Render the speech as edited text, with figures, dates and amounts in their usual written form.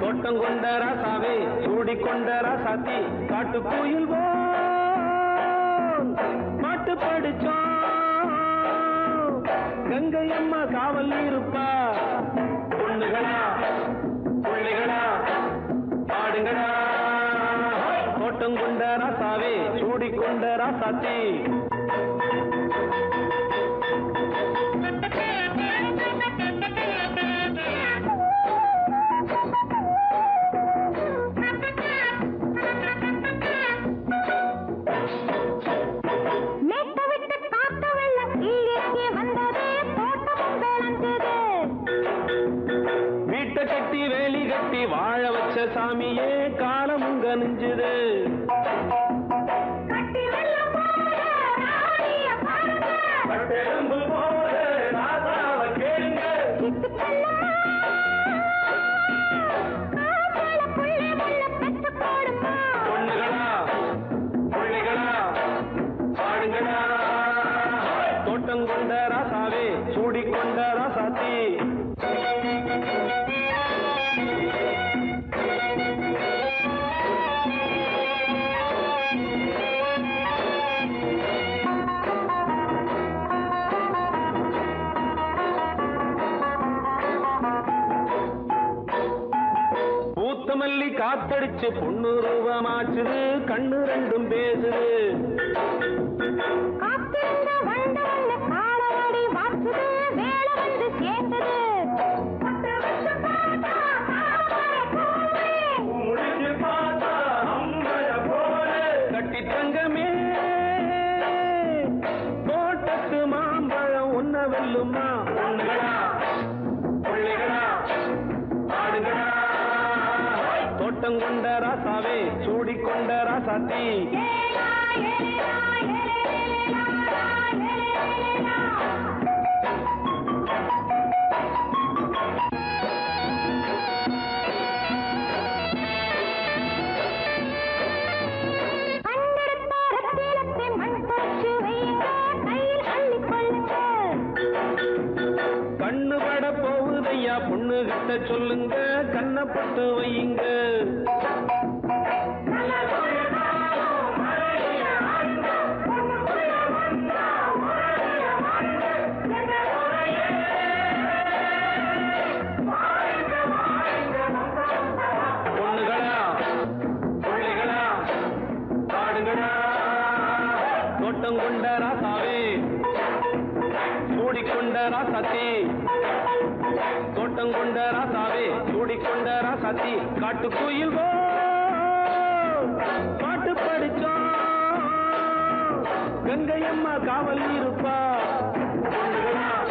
தோட்டம் கொண்ட ராசாவே சூடிக்கொண்ட ராசாத்தி காட்டுக்குயில் பாட்டு படிச்சோம் கங்கை அம்மா காவல் இருப்பா பொண்ணுகளா பிள்ளைகளா பாடுங்களா தோட்டம் கொண்ட ராசாவே சூடிக்கொண்ட ராசாத்தி வீட்டை கட்டி வேலி கட்டி வாழ வச்ச சாமியே காலம் உங்க நெஞ்சுது பொண்ணுகளா பிள்ளைகளா பாடுங்களா தோட்டம் கொண்ட ராசாவே சூடிக்கொண்ட ராசாத்தி பூத்தமல்லி காத்தடிச்சு பொண்ணு ரூபமாச்சுது கண்ணு ரெண்டும் பேசுது கட்டி தங்கமே தோட்டத்து மாம்பழம் உன்ன வெல்லுமா பொண்ணுகளா பிள்ளைகளா ஆடுகளா தோட்டம் கொண்ட ராசாவே சூடிக்கொண்ட ராசாத்தி கண்ணு பட போகுதையா பொண்ணு கிட்ட சொல்லுங்க கண்ணப்பட்டு வையுங்க பொண்ணுகளா பிள்ளைகளா பாடுங்களா தோட்டம் கொண்ட ராசாவே சூடிக்கொண்ட ராசாத்தி தோட்டம் கொண்ட ராசாவே சூடிக்கொண்ட ராசாத்தி காட்டுக்குயில் பாட்டு படிச்சோம் கங்கை அம்மா காவல் இருப்பா பொண்ணுகளா